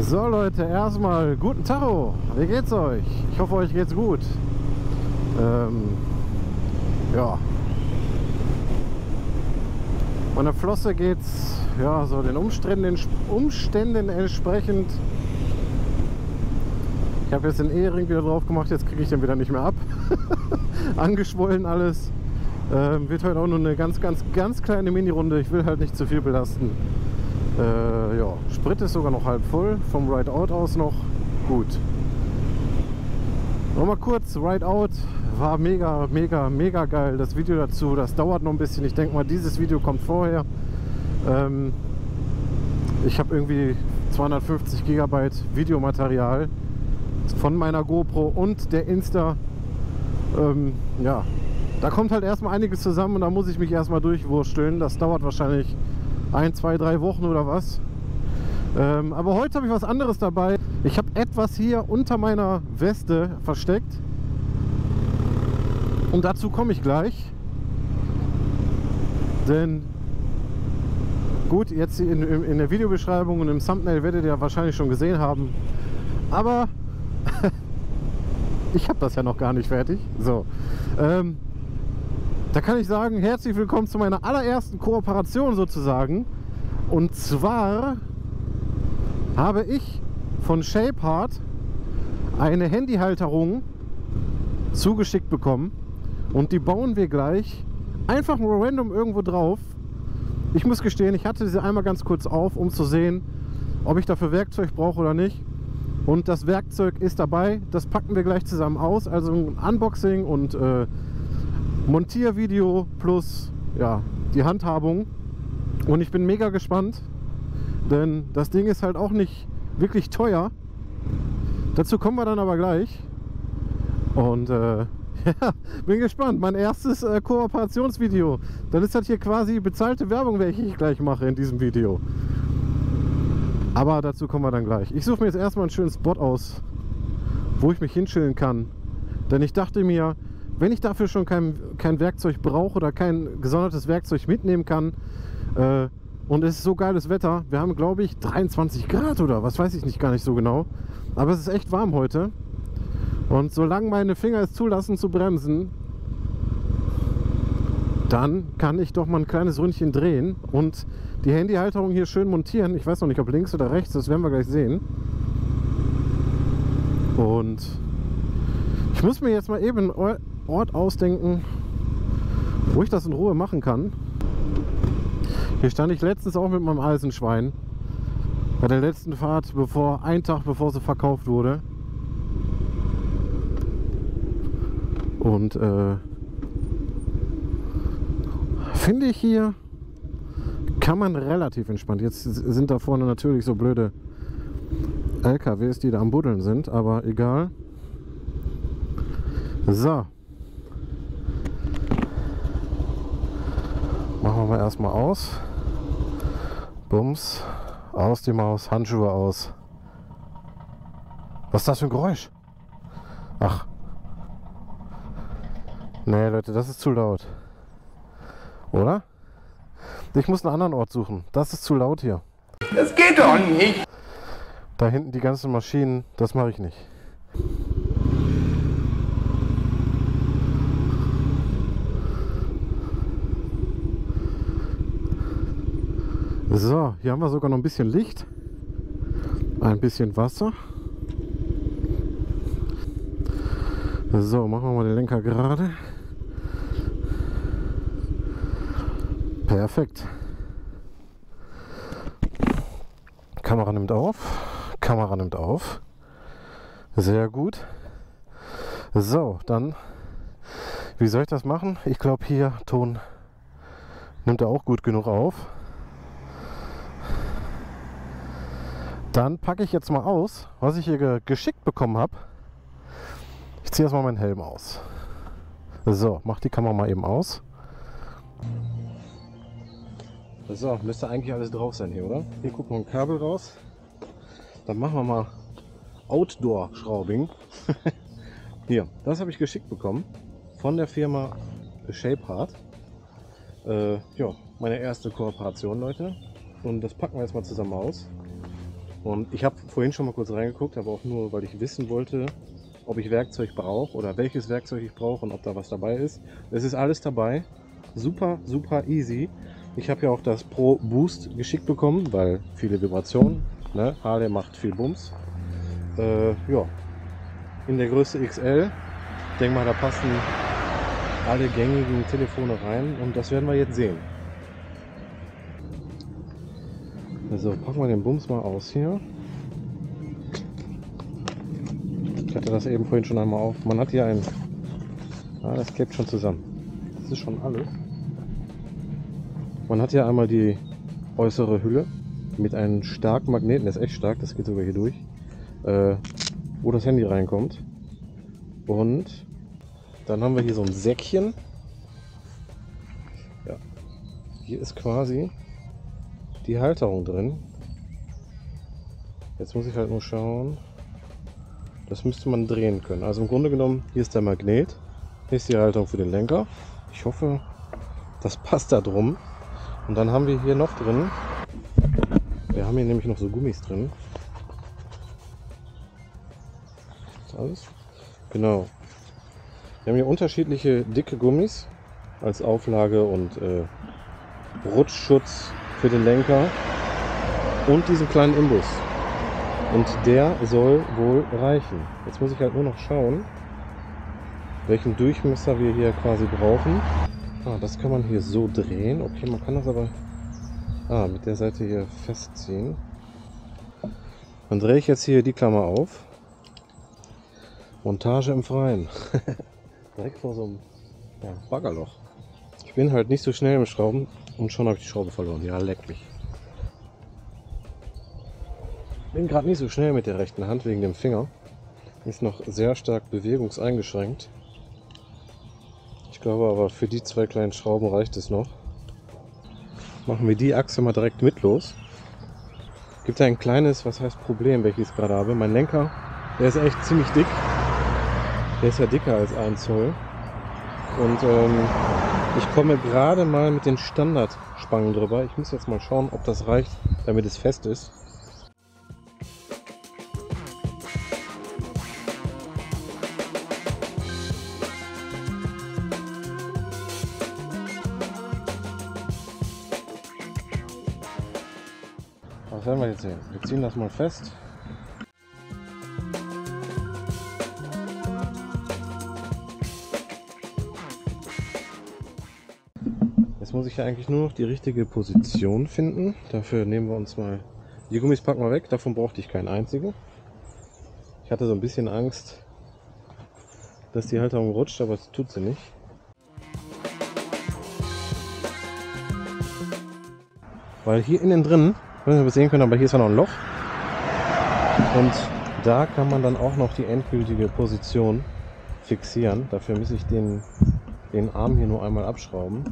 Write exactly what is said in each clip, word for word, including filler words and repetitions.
So Leute, erstmal guten Tacho. Wie geht's euch? Ich hoffe, euch geht's gut. Ähm, ja. Meiner Flosse geht's ja so den Umständen, Umständen entsprechend. Ich habe jetzt den E-Ring wieder drauf gemacht, jetzt kriege ich den wieder nicht mehr ab. Angeschwollen alles. Ähm, wird heute auch nur eine ganz, ganz, ganz kleine Mini-Runde. Ich will halt nicht zu viel belasten. Äh, ja, Sprit ist sogar noch halb voll, vom Rideout aus noch gut. Nochmal kurz, Rideout war mega, mega, mega geil. Das Video dazu, das dauert noch ein bisschen. Ich denke mal, dieses Video kommt vorher. Ähm, ich habe irgendwie zweihundertfünfzig Gigabyte Videomaterial von meiner GoPro und der Insta. Ähm, ja, da kommt halt erstmal einiges zusammen und da muss ich mich erstmal durchwursteln. Das dauert wahrscheinlich ein, zwei, drei Wochen oder was. Ähm, aber heute habe ich was anderes dabei. Ich habe etwas hier unter meiner Weste versteckt. Und dazu komme ich gleich. Denn gut, jetzt in, in, in der Videobeschreibung und im Thumbnail werdet ihr wahrscheinlich schon gesehen haben. Aber ich habe das ja noch gar nicht fertig. So. Ähm, Da kann ich sagen, herzlich willkommen zu meiner allerersten Kooperation sozusagen. Und zwar habe ich von Shapeheart eine Handyhalterung zugeschickt bekommen. Und die bauen wir gleich einfach nur random irgendwo drauf. Ich muss gestehen, ich hatte sie einmal ganz kurz auf, um zu sehen, ob ich dafür Werkzeug brauche oder nicht. Und das Werkzeug ist dabei. Das packen wir gleich zusammen aus. Also ein Unboxing und äh, Montiervideo plus ja, die Handhabung. Und ich bin mega gespannt, denn das Ding ist halt auch nicht wirklich teuer. Dazu kommen wir dann aber gleich. Und äh, ja, bin gespannt. Mein erstes äh, Kooperationsvideo. Dann ist das hier quasi bezahlte Werbung, welche ich gleich mache in diesem Video. Aber dazu kommen wir dann gleich. Ich suche mir jetzt erstmal einen schönen Spot aus, wo ich mich hinchillen kann. Denn ich dachte mir, wenn ich dafür schon kein, kein Werkzeug brauche oder kein gesondertes Werkzeug mitnehmen kann äh, und es ist so geiles Wetter, wir haben glaube ich dreiundzwanzig Grad oder was weiß ich nicht, gar nicht so genau, aber es ist echt warm heute und solange meine Finger es zulassen zu bremsen, dann kann ich doch mal ein kleines Ründchen drehen und die Handyhalterung hier schön montieren. Ich weiß noch nicht, ob links oder rechts, das werden wir gleich sehen. Und ich muss mir jetzt mal eben einen Ort ausdenken, wo ich das in Ruhe machen kann. Hier stand ich letztens auch mit meinem Eisenschwein bei der letzten Fahrt, bevor ein Tag bevor sie verkauft wurde. Und äh, finde ich, hier kann man relativ entspannt. Jetzt sind da vorne natürlich so blöde L K Ws, die da am Buddeln sind, aber egal. So. Machen wir mal erstmal aus. Bums. Aus die Maus. Handschuhe aus. Was ist das für ein Geräusch? Ach. Nee, Leute, das ist zu laut. Oder? Ich muss einen anderen Ort suchen. Das ist zu laut hier. Das geht doch nicht. Da hinten die ganzen Maschinen, das mache ich nicht. So, hier haben wir sogar noch ein bisschen Licht, ein bisschen Wasser. So, machen wir mal den Lenker gerade. Perfekt. Kamera nimmt auf. Kamera nimmt auf. Sehr gut. So, dann, wie soll ich das machen? Ich glaube, hier Ton nimmt er auch gut genug auf. Dann packe ich jetzt mal aus, was ich hier ge geschickt bekommen habe. Ich ziehe erstmal meinen Helm aus. So, mach die Kamera mal eben aus. So, müsste eigentlich alles drauf sein hier, oder? Hier guckt noch ein Kabel raus. Dann machen wir mal Outdoor-Schraubing. Hier, das habe ich geschickt bekommen von der Firma Shapeheart. Äh, ja, meine erste Kooperation, Leute. Und das packen wir jetzt mal zusammen aus. Und ich habe vorhin schon mal kurz reingeguckt, aber auch nur, weil ich wissen wollte, ob ich Werkzeug brauche oder welches Werkzeug ich brauche und ob da was dabei ist. Es ist alles dabei. Super, super easy. Ich habe ja auch das Pro Boost geschickt bekommen, weil viele Vibrationen. Ne? Harley macht viel Bums. Äh, ja, in der Größe X L. Ich denke mal, da passen alle gängigen Telefone rein und das werden wir jetzt sehen. Also packen wir den Bums mal aus hier. Ich hatte das eben vorhin schon einmal auf. Man hat hier ein... Ah, das klebt schon zusammen. Das ist schon alles. Man hat hier einmal die äußere Hülle mit einem starken Magneten. Der ist echt stark, das geht sogar hier durch. Äh, wo das Handy reinkommt. Und dann haben wir hier so ein Säckchen. Ja. Hier ist quasi die Halterung drin. Jetzt muss ich halt nur schauen. Das müsste man drehen können. Also im Grunde genommen, hier ist der Magnet. Hier ist die Halterung für den Lenker. Ich hoffe, das passt da drum. Und dann haben wir hier noch drin. Wir haben hier nämlich noch so Gummis drin. Das ist alles? Genau. Wir haben hier unterschiedliche dicke Gummis als Auflage und äh, Rutschschutz für den Lenker und diesen kleinen Imbus. Und der soll wohl reichen. Jetzt muss ich halt nur noch schauen, welchen Durchmesser wir hier quasi brauchen. Ah, das kann man hier so drehen. Okay, man kann das aber ah, mit der Seite hier festziehen. Dann drehe ich jetzt hier die Klammer auf. Montage im Freien. Direkt vor so einem ja, Baggerloch. Ich bin halt nicht so schnell im Schrauben und schon habe ich die Schraube verloren. Ja, leck mich. Bin gerade nicht so schnell mit der rechten Hand wegen dem Finger. Ist noch sehr stark bewegungseingeschränkt. Ich glaube aber für die zwei kleinen Schrauben reicht es noch. Machen wir die Achse mal direkt mit los. Gibt ein kleines, was heißt Problem, welches ich gerade habe. Mein Lenker, der ist echt ziemlich dick. Der ist ja dicker als ein Zoll. Und ähm, ich komme gerade mal mit den Standardspangen drüber. Ich muss jetzt mal schauen, ob das reicht, damit es fest ist. Das werden wir jetzt sehen. Wir ziehen das mal fest. Jetzt muss ich ja eigentlich nur noch die richtige Position finden. Dafür nehmen wir uns mal... Die Gummis packen wir weg, davon brauchte ich keinen einzigen. Ich hatte so ein bisschen Angst, dass die Halterung rutscht, aber das tut sie nicht. Weil hier innen drin, ich weiß nicht, ob ihr es sehen könnt, aber hier ist ja noch ein Loch. Und da kann man dann auch noch die endgültige Position fixieren. Dafür muss ich den, den Arm hier nur einmal abschrauben.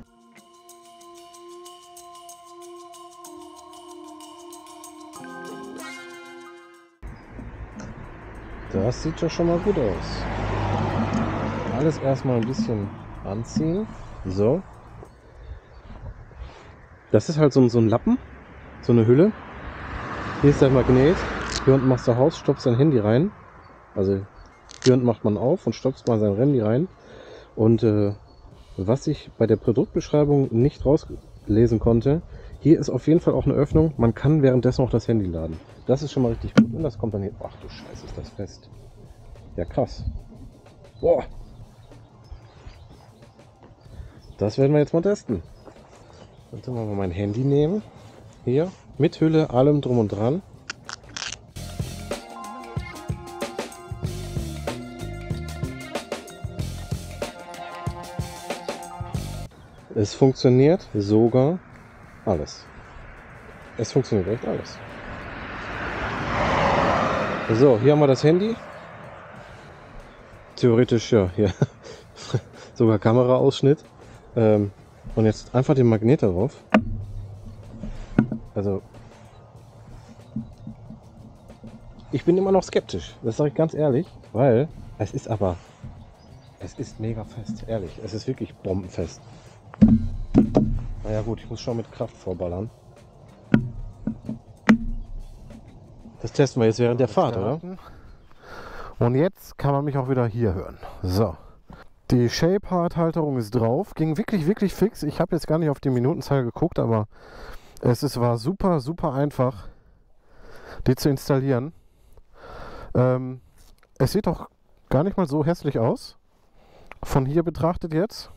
Das sieht ja schon mal gut aus. Alles erstmal ein bisschen anziehen. So. Das ist halt so, so ein Lappen, so eine Hülle. Hier ist der Magnet. Hier unten machst du aus, stopfst dein Handy rein. Also hier unten macht man auf und stopfst mal sein Handy rein. Und äh, was ich bei der Produktbeschreibung nicht rauslesen konnte, hier ist auf jeden Fall auch eine Öffnung. Man kann währenddessen auch das Handy laden. Das ist schon mal richtig gut. Und das kommt dann hier. Ach du Scheiße, ist das fest. Ja, krass. Boah. Das werden wir jetzt mal testen. Dann tun wir mal mein Handy nehmen. Hier. Mit Hülle, allem drum und dran. Es funktioniert sogar alles. Es funktioniert echt alles. So, hier haben wir das Handy. Theoretisch, ja, hier sogar Kameraausschnitt. Ähm, und jetzt einfach den Magnet darauf. Also, ich bin immer noch skeptisch, das sage ich ganz ehrlich, weil es ist aber, es ist mega fest, ehrlich, es ist wirklich bombenfest. Naja gut, ich muss schon mit Kraft vorballern. Das testen wir jetzt während der Fahrt, oder? Und jetzt kann man mich auch wieder hier hören. So. Die Shape-Hard-Halterung ist drauf. Ging wirklich, wirklich fix. Ich habe jetzt gar nicht auf die Minutenzahl geguckt, aber es ist, war super, super einfach, die zu installieren. Ähm, es sieht auch gar nicht mal so hässlich aus. Von hier betrachtet jetzt.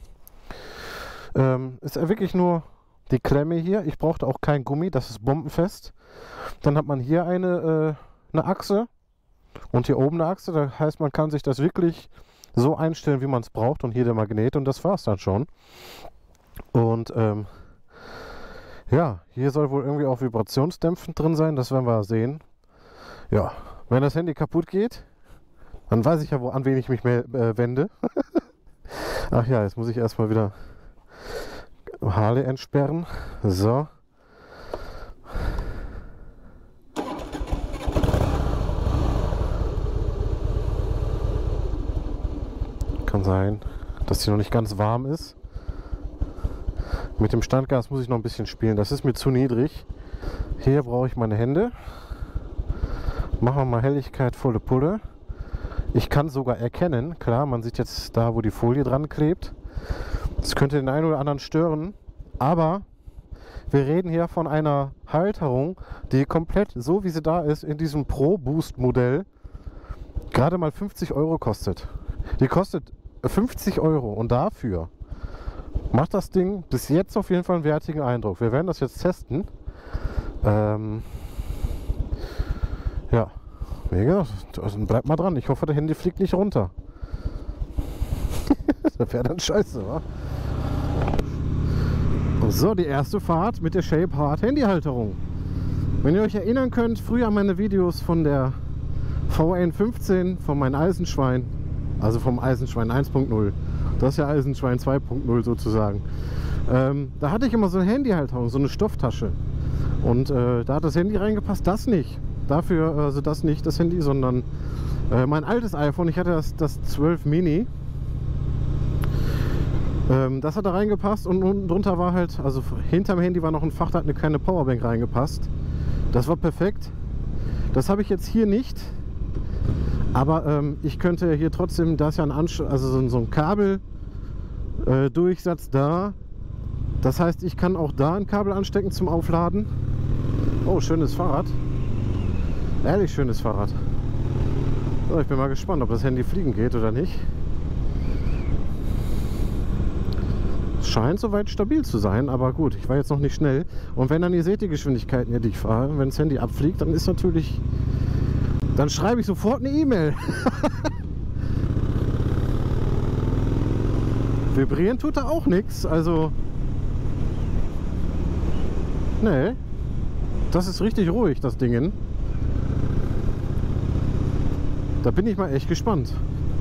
Ähm, ist wirklich nur die Klemme hier. Ich brauchte auch kein Gummi, das ist bombenfest. Dann hat man hier eine, äh, eine Achse und hier oben eine Achse. Das heißt, man kann sich das wirklich so einstellen, wie man es braucht. Und hier der Magnet und das war es dann schon. Und ähm, ja, hier soll wohl irgendwie auch vibrationsdämpfend drin sein. Das werden wir sehen. Ja, wenn das Handy kaputt geht, dann weiß ich ja, wo, an wen ich mich mehr, äh, wende. Ach ja, jetzt muss ich erstmal wieder Harley entsperren. So. Kann sein, dass die noch nicht ganz warm ist. Mit dem Standgas muss ich noch ein bisschen spielen. Das ist mir zu niedrig. Hier brauche ich meine Hände. Machen wir mal Helligkeit volle Pulle. Ich kann sogar erkennen, klar, man sieht jetzt da, wo die Folie dran klebt. Das könnte den einen oder anderen stören, aber wir reden hier von einer Halterung, die komplett so wie sie da ist, in diesem Pro Boost Modell gerade mal fünfzig Euro kostet. Die kostet fünfzig Euro und dafür macht das Ding bis jetzt auf jeden Fall einen wertigen Eindruck. Wir werden das jetzt testen. Ähm, ja, mega. Also bleibt mal dran. Ich hoffe, der Handy fliegt nicht runter. Das wäre dann scheiße, wa? So, die erste Fahrt mit der Shape Hard Handyhalterung. Wenn ihr euch erinnern könnt, früher an meine Videos von der V N fünfzehn, von meinem Eisenschwein, also vom Eisenschwein eins Punkt null, das ist ja Eisenschwein zwei Punkt null sozusagen, ähm, da hatte ich immer so eine Handyhalterung, so eine Stofftasche. Und äh, da hat das Handy reingepasst, das nicht. Dafür, also das nicht, das Handy, sondern äh, mein altes iPhone, ich hatte das, das zwölf Mini. Ähm, das hat da reingepasst und unten drunter war halt, also hinterm Handy war noch ein Fach, da hat eine kleine Powerbank reingepasst. Das war perfekt. Das habe ich jetzt hier nicht. Aber ähm, ich könnte hier trotzdem, da ist ja ein Anschluss, also so, so ein Kabeldurchsatz äh, da. Das heißt, ich kann auch da ein Kabel anstecken zum Aufladen. Oh, schönes Fahrrad. Ehrlich schönes Fahrrad. So, ich bin mal gespannt, ob das Handy fliegen geht oder nicht. Es scheint soweit stabil zu sein, aber gut, ich war jetzt noch nicht schnell. Und wenn dann ihr seht die Geschwindigkeiten, hier, die ich fahre, wenn das Handy abfliegt, dann ist natürlich... Dann schreibe ich sofort eine E-Mail. Vibrieren tut da auch nichts, also... Nee. Das ist richtig ruhig, das Ding. Da bin ich mal echt gespannt.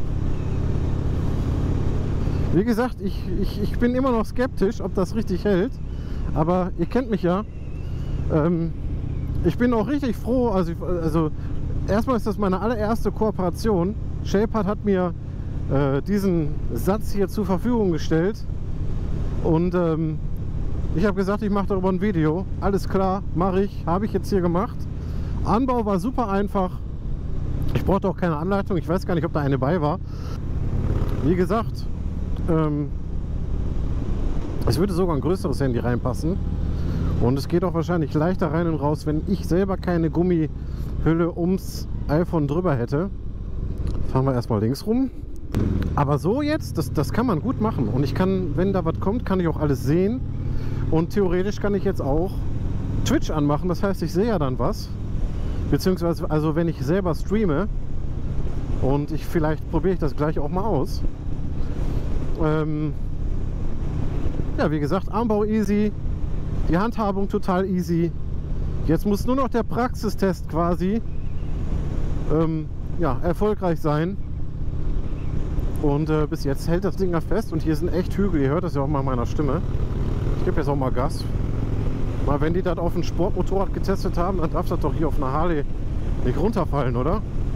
Wie gesagt, ich, ich, ich bin immer noch skeptisch, ob das richtig hält. Aber ihr kennt mich ja. Ähm, ich bin auch richtig froh. Also, also erstmal ist das meine allererste Kooperation. Shape Hard hat mir äh, diesen Satz hier zur Verfügung gestellt. Und ähm, ich habe gesagt, ich mache darüber ein Video. Alles klar, mache ich. Habe ich jetzt hier gemacht. Anbau war super einfach. Ich brauchte auch keine Anleitung. Ich weiß gar nicht, ob da eine bei war. Wie gesagt, ähm, es würde sogar ein größeres Handy reinpassen. Und es geht auch wahrscheinlich leichter rein und raus, wenn ich selber keine Gummihülle ums iPhone drüber hätte. Fahren wir erstmal links rum. Aber so jetzt, das, das kann man gut machen. Und ich kann, wenn da was kommt, kann ich auch alles sehen. Und theoretisch kann ich jetzt auch Twitch anmachen. Das heißt, ich sehe ja dann was. Beziehungsweise, also wenn ich selber streame und ich vielleicht probiere ich das gleich auch mal aus. Ähm, ja, wie gesagt, Armbau easy, die Handhabung total easy. Jetzt muss nur noch der Praxistest quasi ähm, ja, erfolgreich sein. Und äh, bis jetzt hält das Ding ja fest und hier sind echt Hügel. Ihr hört das ja auch mal in meiner Stimme. Ich gebe jetzt auch mal Gas. Mal wenn die das auf ein Sportmotorrad getestet haben, dann darf das doch hier auf einer Harley nicht runterfallen, oder?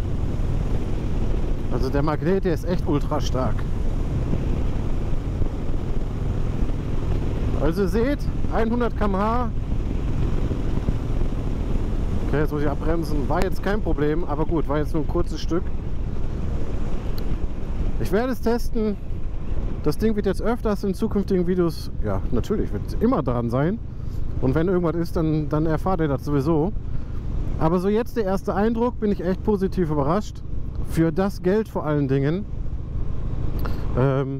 Also der Magnet, der ist echt ultra stark. Also ihr seht, hundert Kilometer pro Stunde. Okay, jetzt muss ich abbremsen. War jetzt kein Problem, aber gut, war jetzt nur ein kurzes Stück. Ich werde es testen. Das Ding wird jetzt öfters in zukünftigen Videos, ja, natürlich, wird immer dran sein. Und wenn irgendwas ist, dann, dann erfahrt ihr das sowieso. Aber so jetzt der erste Eindruck, bin ich echt positiv überrascht. Für das Geld vor allen Dingen. Ähm,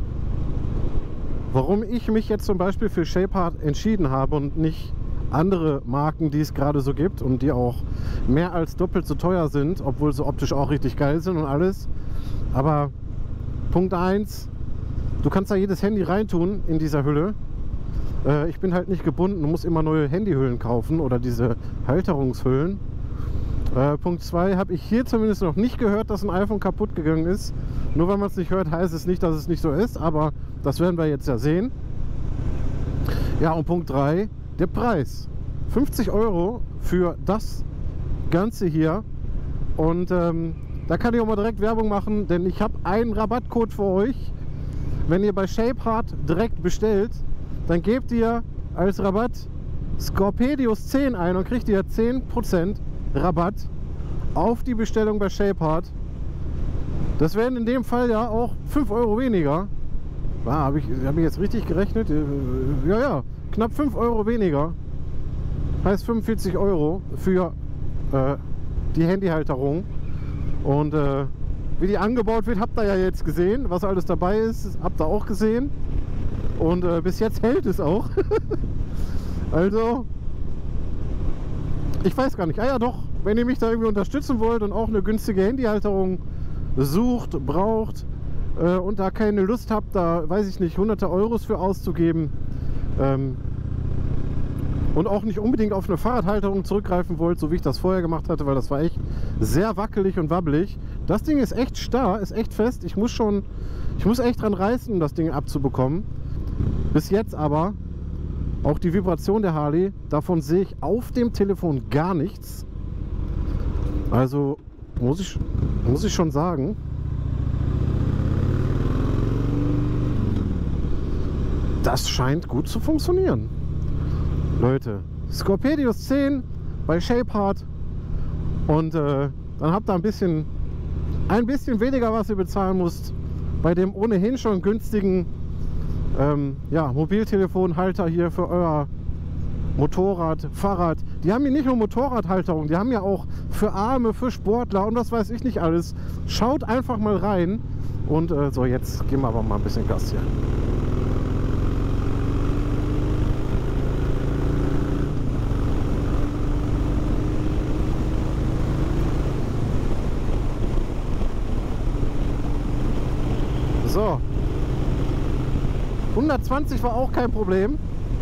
warum ich mich jetzt zum Beispiel für Shapehard entschieden habe und nicht andere Marken, die es gerade so gibt und die auch mehr als doppelt so teuer sind, obwohl sie optisch auch richtig geil sind und alles. Aber Punkt eins, du kannst da jedes Handy reintun in dieser Hülle. Äh, ich bin halt nicht gebunden, du musst immer neue Handyhüllen kaufen oder diese Halterungshüllen. Äh, Punkt zwei, habe ich hier zumindest noch nicht gehört, dass ein iPhone kaputt gegangen ist. Nur weil man es nicht hört, heißt es nicht, dass es nicht so ist, aber das werden wir jetzt ja sehen. Ja, und Punkt drei, der Preis. fünfzig Euro für das Ganze hier. Und ähm, da kann ich auch mal direkt Werbung machen, denn ich habe einen Rabattcode für euch. Wenn ihr bei Shapehard direkt bestellt, dann gebt ihr als Rabatt Scorpedius zehn ein und kriegt ihr zehn Prozent Rabatt auf die Bestellung bei Shapehard. Das wären in dem Fall ja auch fünf Euro weniger. Ah, habe ich, hab ich jetzt richtig gerechnet? Ja, ja, knapp fünf Euro weniger. Heißt fünfundvierzig Euro für äh, die Handyhalterung. Und äh, wie die angebaut wird, habt ihr ja jetzt gesehen. Was alles dabei ist, habt ihr auch gesehen. Und äh, bis jetzt hält es auch. Also, ich weiß gar nicht. Ah ja doch, wenn ihr mich da irgendwie unterstützen wollt und auch eine günstige Handyhalterung sucht, braucht äh, und da keine Lust habt, da weiß ich nicht, hunderte Euros für auszugeben ähm, und auch nicht unbedingt auf eine Fahrradhalterung zurückgreifen wollt, so wie ich das vorher gemacht hatte, weil das war echt sehr wackelig und wabbelig. Das Ding ist echt starr, ist echt fest. Ich muss schon, ich muss echt dran reißen, um das Ding abzubekommen. Bis jetzt aber auch die Vibration der Harley, davon sehe ich auf dem Telefon gar nichts. Also muss ich, muss ich schon sagen, das scheint gut zu funktionieren. Leute, Scorpedius zehn bei Shapehard und äh, dann habt ihr ein bisschen, ein bisschen weniger, was ihr bezahlen müsst bei dem ohnehin schon günstigen ähm, ja, Mobiltelefonhalter hier für euer Motorrad, Fahrrad. Die haben hier nicht nur Motorradhalterung, die haben ja auch für Arme, für Sportler und was weiß ich nicht alles. Schaut einfach mal rein. Und äh, so, jetzt gehen wir aber mal ein bisschen Gas hier. So. hundertzwanzig war auch kein Problem.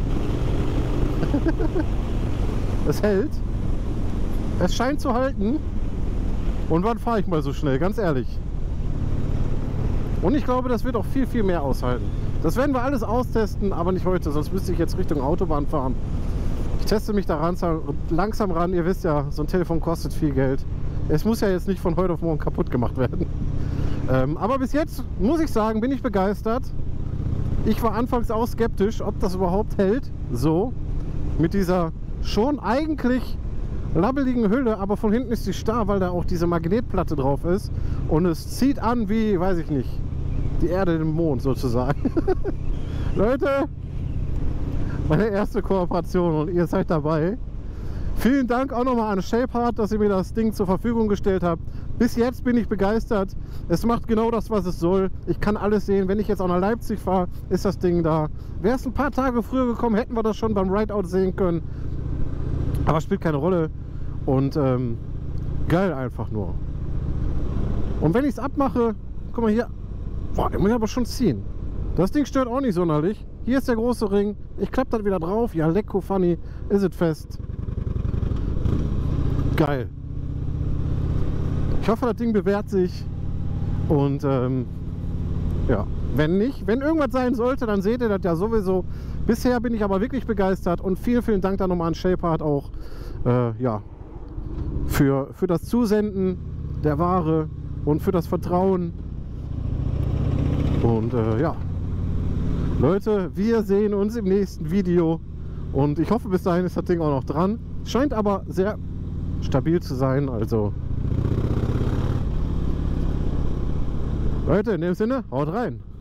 Es hält. Es scheint zu halten. Und wann fahre ich mal so schnell? Ganz ehrlich. Und ich glaube, das wird auch viel, viel mehr aushalten. Das werden wir alles austesten, aber nicht heute. Sonst müsste ich jetzt Richtung Autobahn fahren. Ich teste mich da ran, langsam ran. Ihr wisst ja, so ein Telefon kostet viel Geld. Es muss ja jetzt nicht von heute auf morgen kaputt gemacht werden. Ähm, aber bis jetzt, muss ich sagen, bin ich begeistert. Ich war anfangs auch skeptisch, ob das überhaupt hält. So. Mit dieser schon eigentlich labbeligen Hülle, aber von hinten ist sie starr, weil da auch diese Magnetplatte drauf ist. Und es zieht an wie, weiß ich nicht, die Erde den Mond sozusagen. Leute, meine erste Kooperation und ihr seid dabei. Vielen Dank auch nochmal an Shapehard, dass ihr mir das Ding zur Verfügung gestellt habt. Bis jetzt bin ich begeistert. Es macht genau das, was es soll. Ich kann alles sehen. Wenn ich jetzt auch nach Leipzig fahre, ist das Ding da. Wäre es ein paar Tage früher gekommen, hätten wir das schon beim Rideout sehen können. Aber spielt keine Rolle. Und ähm, geil einfach nur. Und wenn ich es abmache, guck mal hier. Boah, den muss ich aber schon ziehen. Das Ding stört auch nicht sonderlich. Hier ist der große Ring. Ich klappe das wieder drauf. Ja, lecko funny. Ist es fest. Geil. Ich hoffe, das Ding bewährt sich. Und ähm, ja, wenn nicht, wenn irgendwas sein sollte, dann seht ihr das ja sowieso. Bisher bin ich aber wirklich begeistert und vielen, vielen Dank dann nochmal an Shapehard auch äh, ja, für, für das Zusenden der Ware und für das Vertrauen. Und äh, ja, Leute, wir sehen uns im nächsten Video und ich hoffe, bis dahin ist das Ding auch noch dran. Scheint aber sehr stabil zu sein. Also Leute, in dem Sinne, haut rein.